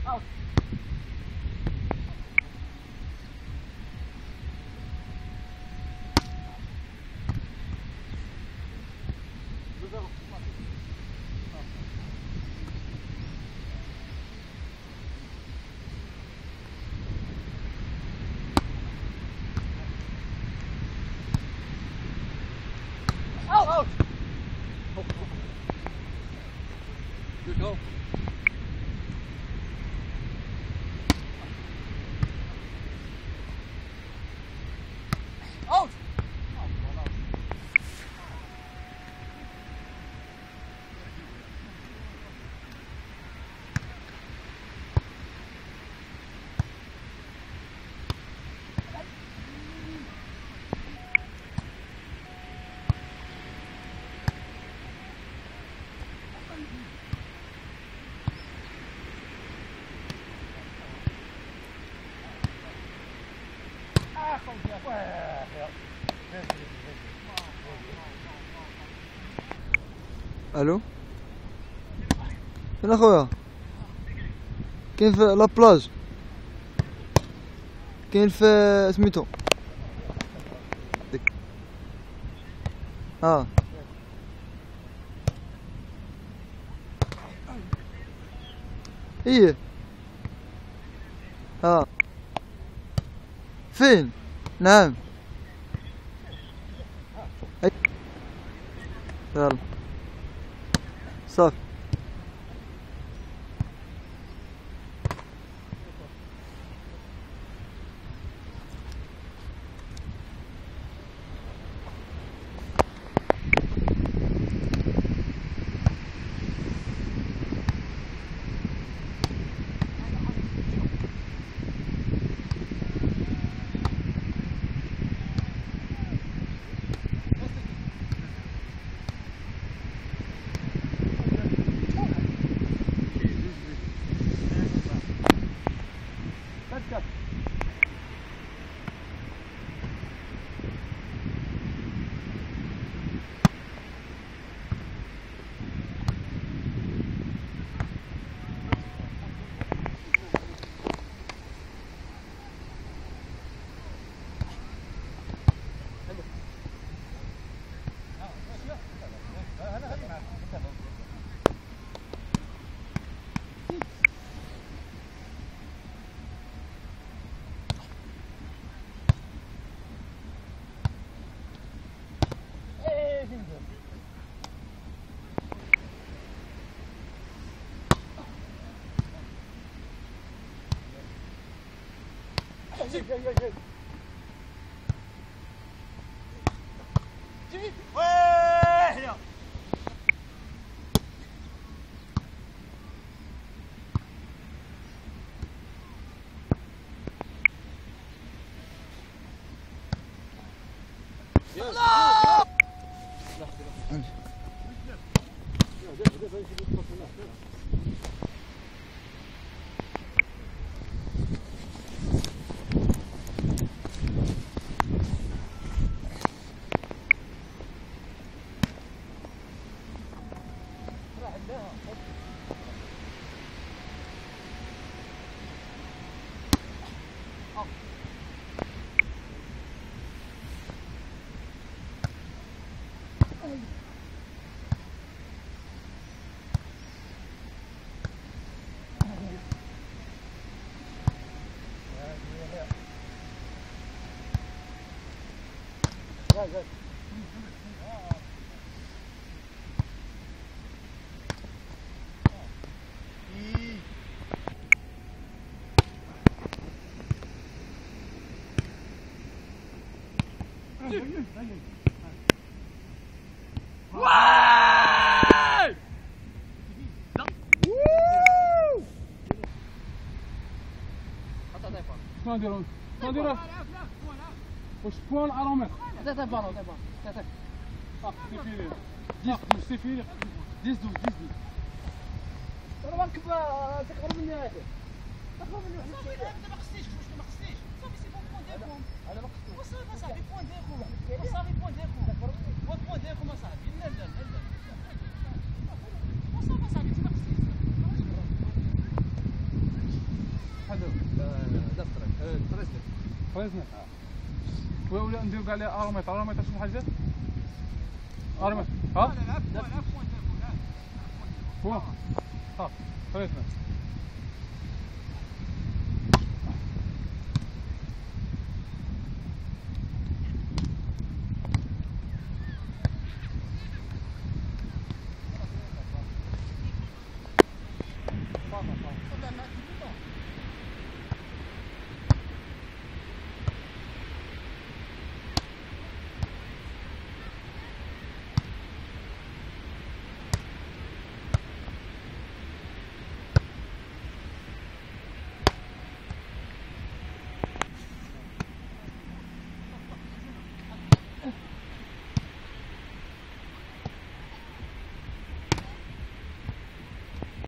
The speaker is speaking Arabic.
Out! Good goal. Out! الو فين اخويا؟ كاين في لابلاج، كاين في سميتو ايه فين؟ نعم يلا صافي. شنو نديرو؟ شنو نديرو؟ واش بوان الارامير؟ ثلاثة بالون ثلاثة. سيفيري 10 سيفيري 10 12 انا راكب تقرب مني هذا. تقرب مني واحد الشيء. انت ما قصيتش واش ما قصيتش؟ صافي سي بون بوان ديالكم. انا ما قصيتش. وصافي صاحبي بوان ديالكم. وصافي بوان ديالكم. بوان ديالكم اصاحبي. لا لا لا. وصافي صاحبي انت ما قصيتش. 13 ولا نديرو كاع ليها اروميتر شنو حاجه اروميتر ها بوان ها 13